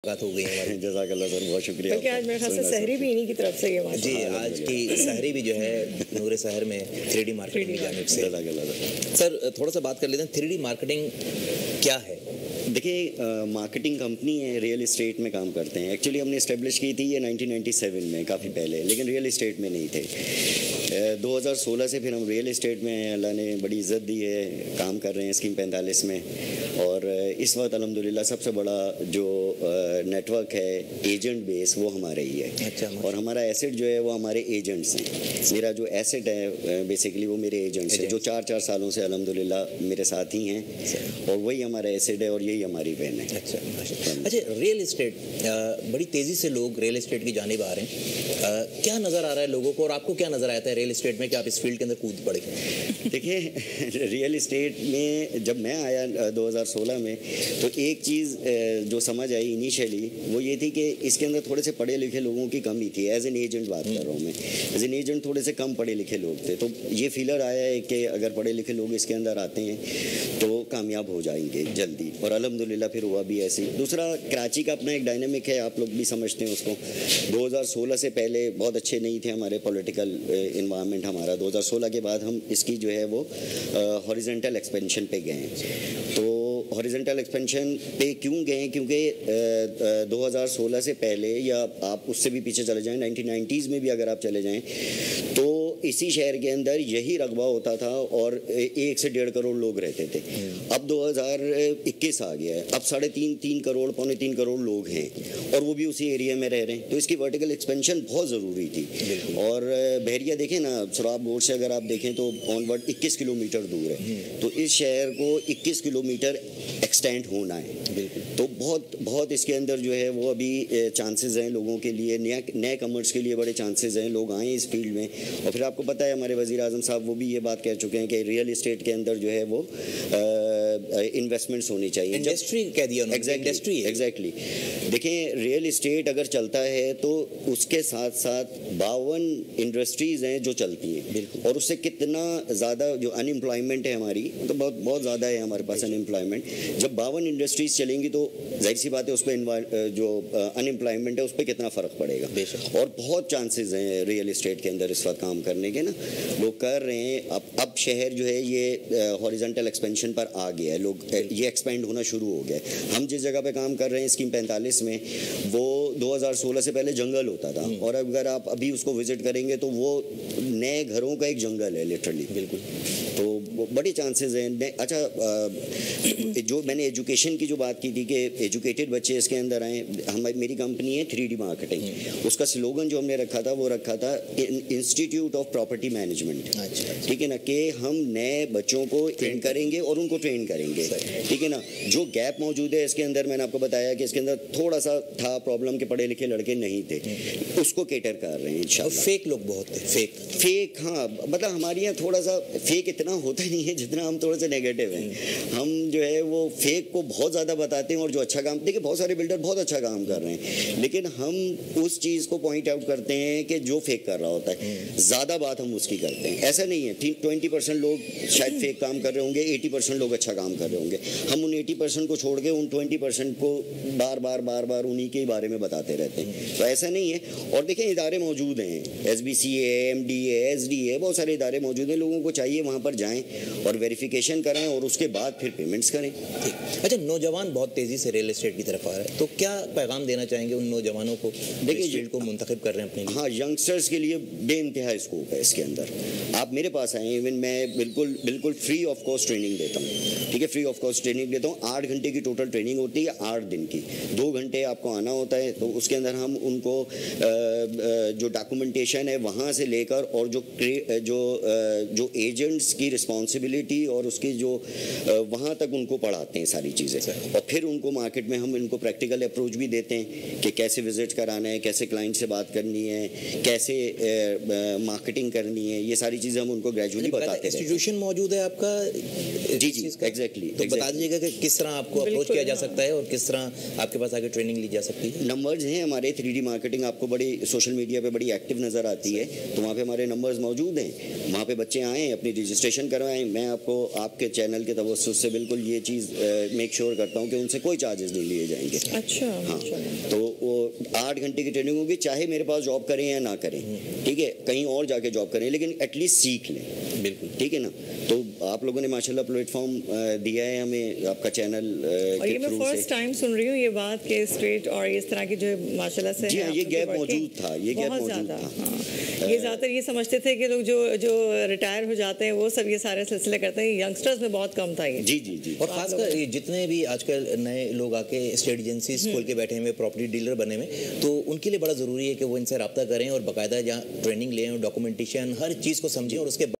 बात हो गई हमारी। जज़ाकल्लाह सर, बहुत शुक्रिया। बल्कि आज मेरे ख्याल से सहरी भी इन्हीं की तरफ से ये जी, आज की सहरी भी जो है नूर शहर में 3D मार्केटिंग की जानिब से। सर थोड़ा सा बात कर लेते हैं, 3D मार्केटिंग क्या है? देखिए, मार्केटिंग कंपनी है, रियल इस्टेट में काम करते हैं। एक्चुअली हमने इस्टेब्लिश की थी ये 1997 में, काफ़ी पहले, लेकिन रियल इस्टेट में नहीं थे। 2016 से फिर हम रियल इस्टेट में हैं। अल्लाह ने बड़ी इज़्ज़त दी है, काम कर रहे हैं स्कीम 45 में। और इस वक्त अल्हम्दुलिल्लाह सबसे बड़ा जो नेटवर्क है एजेंट बेस, वो हमारे ही है। अच्छा। और हमारा एसेट जो है वो हमारे एजेंट्स हैं। मेरा जो एसेट है बेसिकली वो मेरे एजेंट्स हैं, जो 4-4 सालों से अल्हम्दुलिल्लाह मेरे साथ ही हैं, और वही हमारा एसेट है और यही हमारी वैन है। अच्छा, रियल इस्टेट, बड़ी तेज़ी से लोग रियल इस्टेट की जानिब आ रहे हैं। क्या नज़र आ रहा है लोगों को, और आपको क्या नज़र आता है रियल इस्टेट में कि आप इस फील्ड के अंदर कूद पड़े? देखिए, रियल इस्टेट में जब मैं आया 2016 में, तो एक चीज़ जो समझ आई इनिशियली वो ये थी कि इसके अंदर थोड़े से पढ़े लिखे लोगों की कमी थी। एज एन एजेंट बात कर रहा हूँ मैं, एज एन एजेंट थोड़े से कम पढ़े लिखे लोग थे। तो ये फीलर आया है कि अगर पढ़े लिखे लोग इसके अंदर आते हैं तो कामयाब हो जाएंगे जल्दी, और अल्हम्दुलिल्लाह फिर हुआ भी ऐसे ही। दूसरा, कराची का अपना एक डायनेमिक है, आप लोग भी समझते हैं उसको। 2016 से पहले बहुत अच्छे नहीं थे हमारे पॉलिटिकल इन्वायरमेंट हमारा। 2016 के बाद हम इसकी जो है वो हॉरिजॉन्टल एक्सपेंशन पे गए हैं। तो हॉरिजॉन्टल एक्सपेंशन पे क्यों गए? क्योंकि 2016 से पहले, या आप उससे भी पीछे चले जाएं, 1990s में भी अगर आप चले जाएं, तो इसी शहर के अंदर यही रकबा होता था और 1 से 1.5 करोड़ लोग रहते थे। अब 2021 आ गया है, अब 3.5 करोड़, 3.25 करोड़ लोग हैं, और वो भी उसी एरिया में रह रहे हैं। तो इसकी वर्टिकल एक्सपेंशन बहुत ज़रूरी थी। और बहरिया देखें ना, सराब बोर्ड से अगर आप देखें तो ऑनवर्ड 21 किलोमीटर दूर है। तो इस शहर को 21 किलोमीटर एक्सटेंड होना है। तो बहुत इसके अंदर जो है वो अभी चांसेस हैं लोगों के लिए, नए कमर्स के लिए बड़े चांसेस हैं, लोग आएँ इस फील्ड में। और फिर आपको पता है हमारे वज़ीर आज़म साहब वो भी ये बात कह चुके हैं कि रियल इस्टेट के अंदर जो है वो इन्वेस्टमेंट्स होनी चाहिए। इंडस्ट्री कह दिया उन्होंने, इंडस्ट्री है। एग्जैक्टली। देखें, रियल इस्टेट अगर चलता है तो उसके साथ साथ 52 इंडस्ट्रीज़ हैं जो चलती हैं, और उससे कितना ज़्यादा जो अनएम्प्लॉयमेंट है हमारी, तो बहुत ज़्यादा है हमारे पास अनएम्प्लॉयमेंट। जब 52 इंडस्ट्रीज़ चलेंगी तो जाहिर सी बात है उस पर जो अनएम्प्लॉयमेंट है उस पर कितना फ़र्क पड़ेगा। और बहुत चांसेस हैं रियल इस्टेट के अंदर इस वक्त काम करने के ना, लोग कर रहे हैं। अब शहर जो है ये हॉरिजॉन्टल एक्सपेंशन पर आ गया है, लोग ये एक्सपेंड होना शुरू हो गया है। हम जिस जगह पे काम कर रहे हैं स्कीम 45 में, वो 2016 से पहले जंगल होता था, और अगर आप अभी उसको विजिट करेंगे तो वो नए घरों का एक जंगल है लिटरली। बिल्कुल। तो बड़े चांसेस हैं। अच्छा, जो मैंने एजुकेशन की जो बात की थी कि एजुकेटेड बच्चे इसके अंदर आए, मेरी कंपनी है 3D मार्केटिंग। उसका स्लोगन जो हमने रखा था वो रखा था इंस्टीट्यूट ऑफ प्रॉपर्टी मैनेजमेंट। ठीक है ना, कि हम नए बच्चों को ट्रेन करेंगे और उनको ट्रेन करेंगे। ठीक है ना, जो गैप मौजूद है इसके अंदर, मैंने आपको बताया कि इसके अंदर थोड़ा सा था प्रॉब्लम के पढ़े लिखे लड़के नहीं थे, उसको केटर कर रहे हैं इंशाल्लाह। फेक लोग बहुत थे, फेक हाँ, मतलब हमारे यहाँ थोड़ा सा फेक इतना होता नहीं है जितना हम थोड़े से नेगेटिव हैं। हम जो है वो फेक को बहुत ज़्यादा बताते हैं, और जो अच्छा काम, देखिए बहुत सारे बिल्डर बहुत अच्छा काम कर रहे हैं, लेकिन हम उस चीज़ को पॉइंट आउट करते हैं कि जो फेक कर रहा होता है, ज़्यादा बात हम उसकी करते हैं। ऐसा नहीं है, 20% लोग शायद फेक काम कर रहे होंगे, 80% लोग अच्छा काम कर रहे होंगे। हम उन 80% को छोड़ के उन 20% को बार बार उन्हीं के बारे में बताते रहते हैं। तो ऐसा नहीं है। और देखें, इदारे मौजूद हैं, SBCA, MDA, SDA, बहुत सारे इदारे मौजूद हैं। लोगों को चाहिए वहाँ पर जाएँ और वेरिफिकेशन कराएं और उसके बाद फिर पेमेंट्स करें। अच्छा, नौजवान बहुत तेज़ी से रियल एस्टेट की तरफ आ रहे हैं, तो क्या पैगाम देना चाहेंगे उन नौजवानों को, देखिए फील्ड को मुंतखब कर रहे हैं अपने लिए? हाँ, यंगस्टर्स के लिए बेइंतहा स्कोप है इसके अंदर। आप मेरे पास आए, इवन मैं बिल्कुल फ्री ऑफ कॉस्ट ट्रेनिंग देता हूँ। ठीक है, फ्री ऑफ कॉस्ट ट्रेनिंग देता हूँ। 8 घंटे की टोटल ट्रेनिंग होती है, 8 दिन की। 2 घंटे आपको आना होता है, तो उसके अंदर हम उनको जो डॉक्यूमेंटेशन है वहाँ से लेकर, और जो एजेंट्स की रिस्पॉन्सिबिलिटी और उसकी जो वहाँ तक उनको पढ़ाते हैं सारी चीज़ें। और फिर उनको मार्केट में हम इनको प्रैक्टिकल अप्रोच भी देते हैं कि कैसे विजिट कराना है, कैसे क्लाइंट से बात करनी है, कैसे मार्केटिंग करनी है, ये सारी चीज़ें हम उनको ग्रेजुअली बताते हैं। इंस्टीट्यूशन मौजूद है आपका? जी, एग्जैक्टली। तो बता दीजिएगा कि किस तरह आपको अप्रोच किया जा सकता है और किस तरह आपके पास आके ट्रेनिंग ली जा सकती है। नंबर्स हैं हमारे, 3D मार्केटिंग आपको बड़ी सोशल मीडिया पे बड़ी एक्टिव नज़र आती है, तो वहाँ पे हमारे नंबर्स मौजूद हैं। वहाँ पे बच्चे आएँ, अपनी रजिस्ट्रेशन करवाएं। टाइम मैं आपको आपके चैनल के तवज्जुह से बिल्कुल ये चीज़ मेक श्योर करता हूँ कि उनसे कोई चार्जेस नहीं लिए जाएंगे। अच्छा। हाँ, तो वो 8 घंटे की ट्रेनिंग होगी, चाहे मेरे पास जॉब करें या ना करें, ठीक है, कहीं और जाके जॉब करें, लेकिन एटलीस्ट सीख लें। बिल्कुल, ठीक है ना। तो आप लोगों ने माशाल्लाह प्लेटफॉर्म दिया है हमें, आपका चैनल और ये मैं फर्स्ट टाइम सुन रही हूँ ये बात के स्ट्रेट और इस तरह की जो माशाल्लाह से जी हाँ, ये गैप मौजूद था, ये गैप मौजूद था। ये ज़्यादातर ये समझते थे कि लोग जो रिटायर हो जाते हैं वो सब ये सारे सिलसिले करते हैं, यंगस्टर्स में बहुत कम था ये। जी जी जी। और खासकर जितने भी आजकल नए लोग आके स्टेट एजेंसी खोल के बैठे हुए, प्रॉपर्टी डीलर बने हुए, तो उनके लिए बड़ा ज़रूरी है कि वो इनसे रब्ता करें और बाकायदा जहाँ ट्रेनिंग लें, डॉक्यूमेंटेशन हर चीज़ को समझें और उसके